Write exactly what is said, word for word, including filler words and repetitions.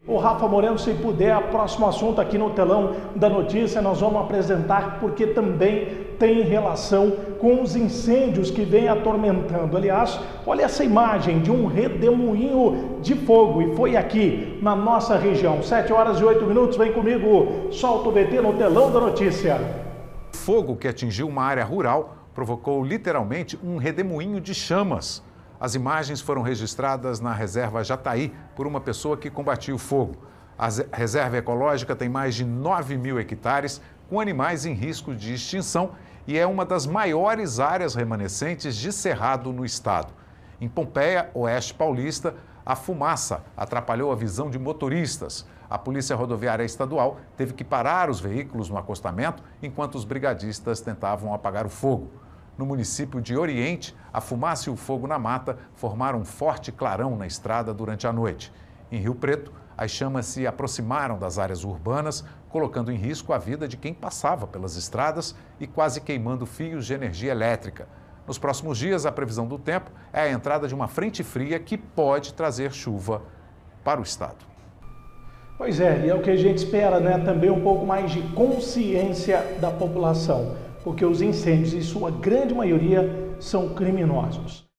O Rafa Moreno, se puder, próximo assunto aqui no telão da notícia, nós vamos apresentar porque também tem relação com os incêndios que vem atormentando. Aliás, olha essa imagem de um redemoinho de fogo e foi aqui na nossa região. sete horas e oito minutos, vem comigo, solta o B T no telão da notícia. O fogo que atingiu uma área rural provocou literalmente um redemoinho de chamas. As imagens foram registradas na reserva Jataí por uma pessoa que combatia o fogo. A reserva ecológica tem mais de nove mil hectares, com animais em risco de extinção e é uma das maiores áreas remanescentes de cerrado no estado. Em Pompeia, oeste paulista, a fumaça atrapalhou a visão de motoristas. A Polícia Rodoviária Estadual teve que parar os veículos no acostamento enquanto os brigadistas tentavam apagar o fogo. No município de Oriente, a fumaça e o fogo na mata formaram um forte clarão na estrada durante a noite. Em Rio Preto, as chamas se aproximaram das áreas urbanas, colocando em risco a vida de quem passava pelas estradas e quase queimando fios de energia elétrica. Nos próximos dias, a previsão do tempo é a entrada de uma frente fria que pode trazer chuva para o estado. Pois é, e é o que a gente espera, né? Também um pouco mais de consciência da população, porque os incêndios, em sua grande maioria, são criminosos.